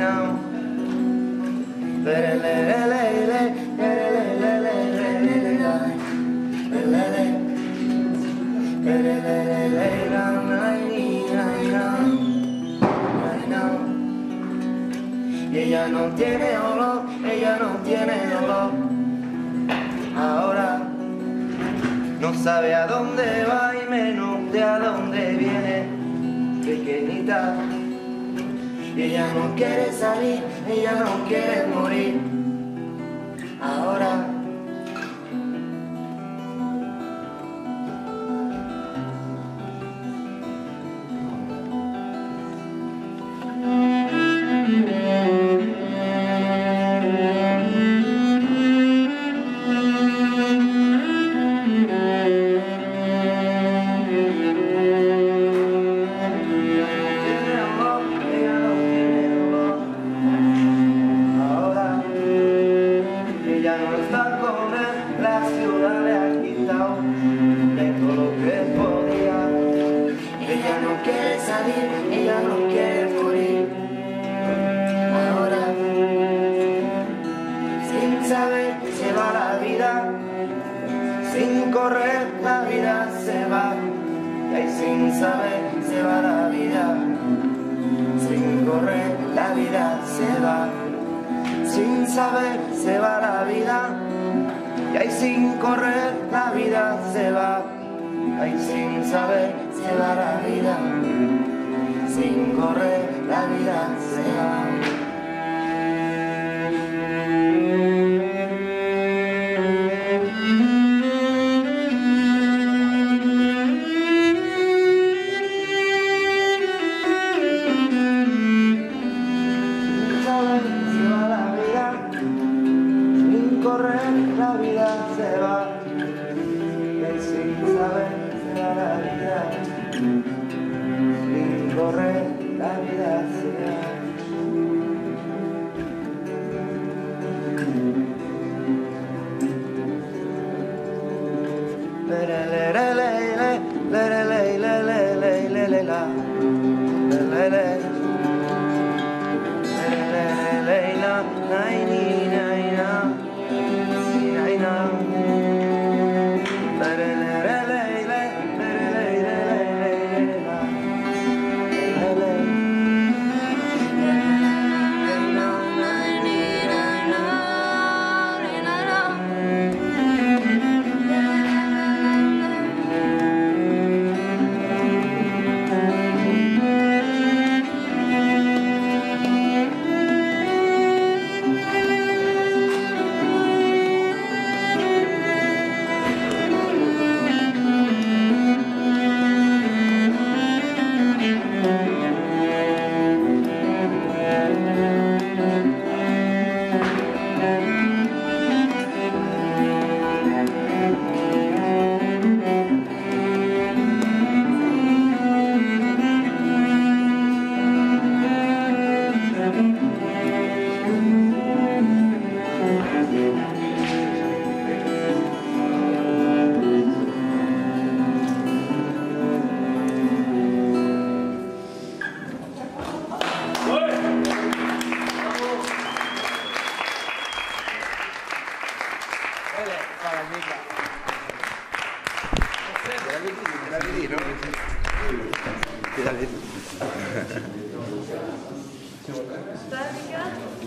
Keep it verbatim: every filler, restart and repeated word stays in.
now. Y ella no tiene olor, ella no tiene dolor. Ahora no sabe a dónde va y menos de a dónde viene, pequeñita. Y ella no quiere salir, ella no quiere morir. Ahora la ciudad le ha quitado de todo lo que podía. Ella no quiere salir, ella no quiere morir. Ahora, sin saber, se va la vida, sin correr la vida se va. Y ahí sin saber, se va la vida, sin correr la vida se va. Sin saber, se va la vida. Y ahí sin correr la vida se va, ahí sin saber se va la vida, sin correr la vida se va. La vida se va, y sin saber se va la vida, sin correr la vida se va. Le le le le le le le le le le le le la le le le le le la nai ni nai na. I Statica.